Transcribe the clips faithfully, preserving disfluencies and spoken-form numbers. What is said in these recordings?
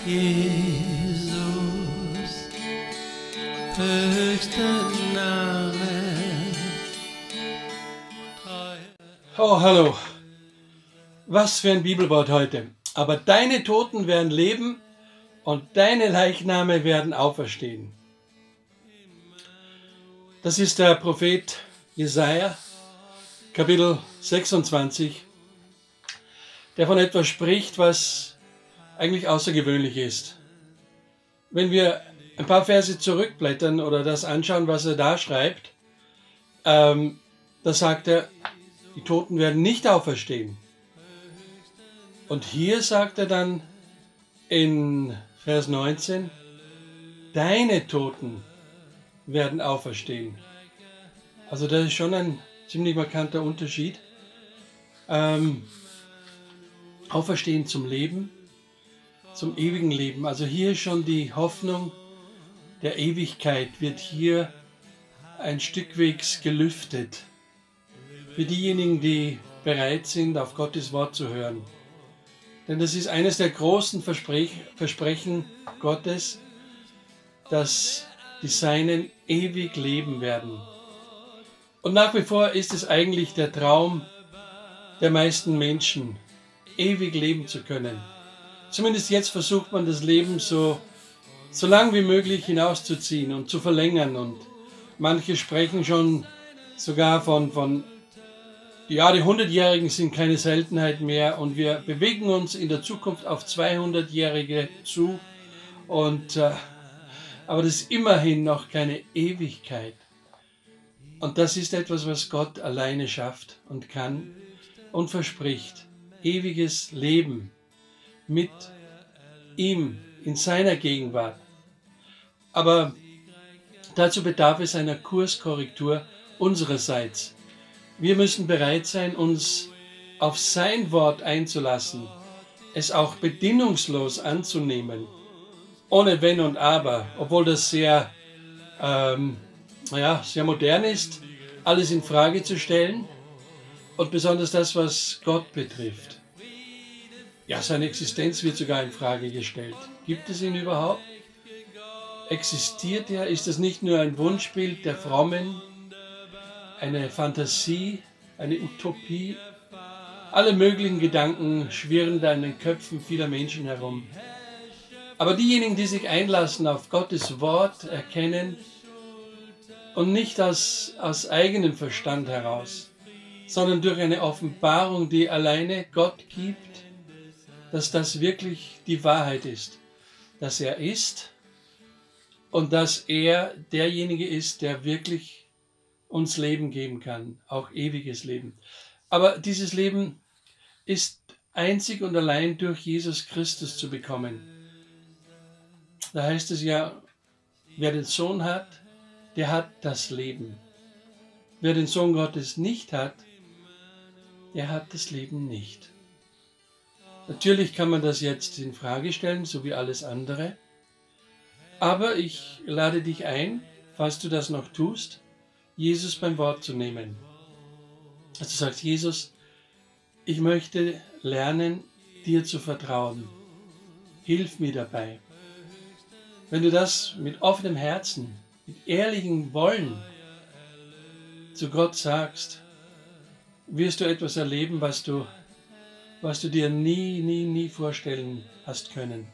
Jesus, höchster Name. Oh, hallo. Was für ein Bibelwort heute. Aber deine Toten werden leben und deine Leichname werden auferstehen. Das ist der Prophet Jesaja, Kapitel sechsundzwanzig, der von etwas spricht, was eigentlich außergewöhnlich ist. Wenn wir ein paar Verse zurückblättern oder das anschauen, was er da schreibt, ähm, da sagt er, die Toten werden nicht auferstehen. Und hier sagt er dann in Vers neunzehn, deine Toten werden auferstehen. Also das ist schon ein ziemlich markanter Unterschied. Ähm, auferstehen zum Leben, zum ewigen Leben. Also hier schon die Hoffnung der Ewigkeit wird hier ein Stück wegs gelüftet. Für diejenigen, die bereit sind, auf Gottes Wort zu hören. Denn das ist eines der großen Versprech Versprechen Gottes, dass die Seinen ewig leben werden. Und nach wie vor ist es eigentlich der Traum der meisten Menschen, ewig leben zu können. Zumindest jetzt versucht man das Leben so, so lang wie möglich hinauszuziehen und zu verlängern. Und manche sprechen schon sogar von, von ja, die hundertjährigen sind keine Seltenheit mehr und wir bewegen uns in der Zukunft auf zweihundertjährige zu. Und, äh, aber das ist immerhin noch keine Ewigkeit. Und das ist etwas, was Gott alleine schafft und kann und verspricht. Ewiges Leben mit ihm in seiner Gegenwart. Aber dazu bedarf es einer Kurskorrektur unsererseits. Wir müssen bereit sein, uns auf sein Wort einzulassen, es auch bedingungslos anzunehmen, ohne Wenn und Aber, obwohl das sehr, ähm, ja, sehr modern ist, alles in Frage zu stellen und besonders das, was Gott betrifft. Ja, seine Existenz wird sogar in Frage gestellt. Gibt es ihn überhaupt? Existiert er? Ist das nicht nur ein Wunschbild der Frommen? Eine Fantasie, eine Utopie. Alle möglichen Gedanken schwirren da in den Köpfen vieler Menschen herum. Aber diejenigen, die sich einlassen auf Gottes Wort, erkennen und nicht aus, aus eigenem Verstand heraus, sondern durch eine Offenbarung, die alleine Gott gibt, dass das wirklich die Wahrheit ist, dass er ist und dass er derjenige ist, der wirklich uns Leben geben kann, auch ewiges Leben. Aber dieses Leben ist einzig und allein durch Jesus Christus zu bekommen. Da heißt es ja, wer den Sohn hat, der hat das Leben. Wer den Sohn Gottes nicht hat, der hat das Leben nicht. Natürlich kann man das jetzt in Frage stellen, so wie alles andere. Aber ich lade dich ein, falls du das noch tust, Jesus beim Wort zu nehmen. Dass du sagst, Jesus, ich möchte lernen, dir zu vertrauen. Hilf mir dabei. Wenn du das mit offenem Herzen, mit ehrlichem Wollen zu Gott sagst, wirst du etwas erleben, was du, was du dir nie, nie, nie vorstellen hast können.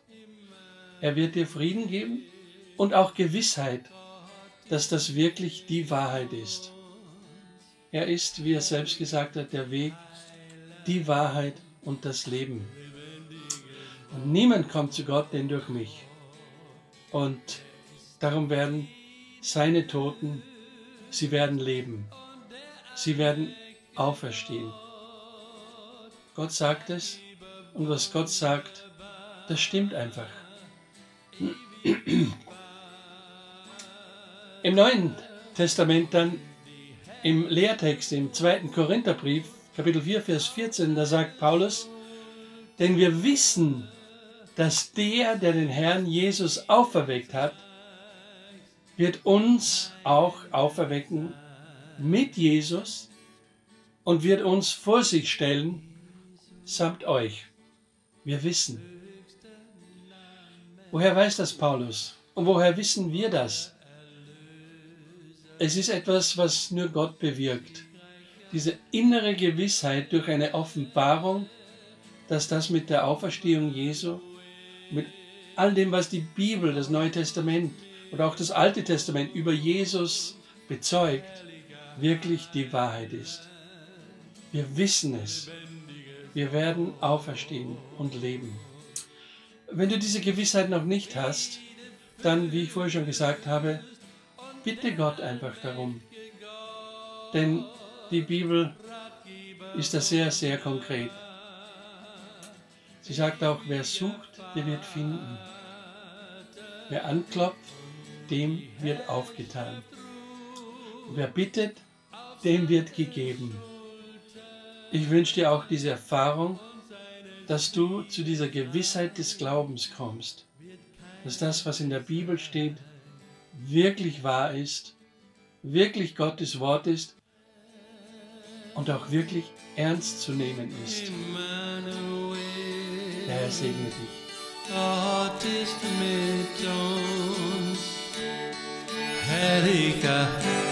Er wird dir Frieden geben und auch Gewissheit, dass das wirklich die Wahrheit ist. Er ist, wie er selbst gesagt hat, der Weg, die Wahrheit und das Leben. Und niemand kommt zu Gott denn durch mich. Und darum werden seine Toten, sie werden leben. Sie werden auferstehen. Gott sagt es und was Gott sagt, das stimmt einfach. Im Neuen Testament dann, im Lehrtext, im zweiten Korintherbrief, Kapitel vier, Vers vierzehn, da sagt Paulus, denn wir wissen, dass der, der den Herrn Jesus auferweckt hat, wird uns auch auferwecken mit Jesus und wird uns vor sich stellen, samt euch. Wir wissen. Woher weiß das Paulus? Und woher wissen wir das? Es ist etwas, was nur Gott bewirkt. Diese innere Gewissheit durch eine Offenbarung, dass das mit der Auferstehung Jesu, mit all dem, was die Bibel, das Neue Testament oder auch das Alte Testament über Jesus bezeugt, wirklich die Wahrheit ist. Wir wissen es. Wir werden auferstehen und leben. Wenn du diese Gewissheit noch nicht hast, dann, wie ich vorher schon gesagt habe, bitte Gott einfach darum. Denn die Bibel ist da sehr, sehr konkret. Sie sagt auch, wer sucht, der wird finden. Wer anklopft, dem wird aufgetan. Wer bittet, dem wird gegeben. Ich wünsche dir auch diese Erfahrung, dass du zu dieser Gewissheit des Glaubens kommst. Dass das, was in der Bibel steht, wirklich wahr ist, wirklich Gottes Wort ist und auch wirklich ernst zu nehmen ist. Der Herr segne dich. Gott ist mit uns, herrlicher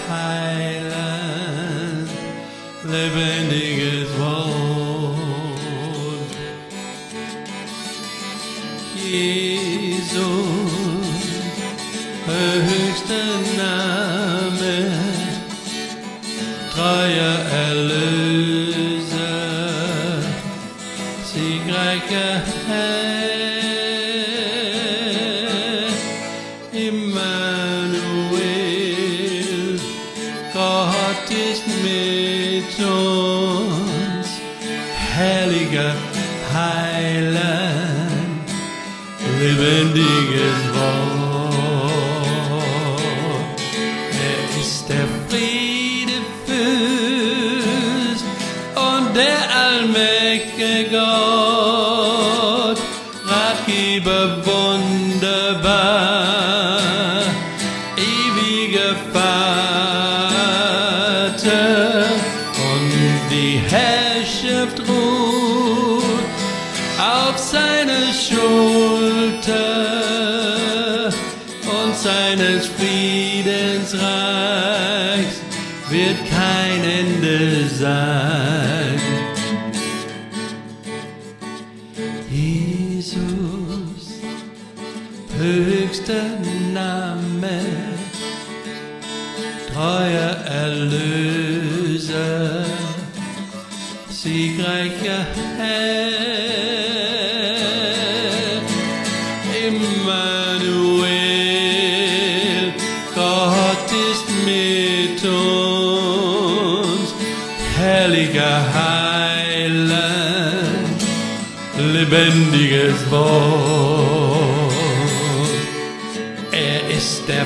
Heiland, lebendiges Wort. Jesus, höchster Name, treuer Erlöser, siegreicher Herr, Immanuel, Gott ist mit uns, herrlicher Heiland, lebendiges Wort. Er ist der Friedefürst und der allmächtige Gott, Ratgeber wunderbar, ewiger Vater, und die Herrschaft ruht auf seiner Schulter, und seines Friedens Reichs wird kein Ende sein. Jesus, höchster Name, treuer Erlöser, siegreicher Herr, Immanuel, Gott ist mit uns, herrlicher Heiland, lebendiges Wort. Er ist der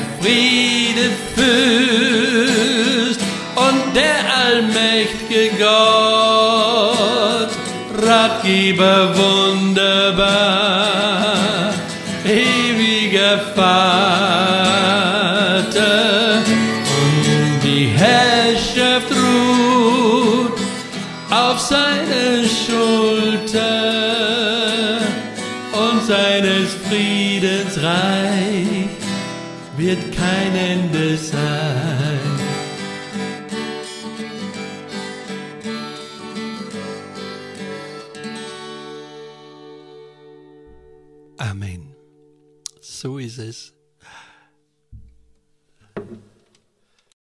Friedefürst und der allmächtige Gott, Ratgeber wunderbar, ewiger Vater, und die Herrschaft ruht auf seiner Schulter, und seines Friedens Reich wird kein Ende sein. Amen. So ist es.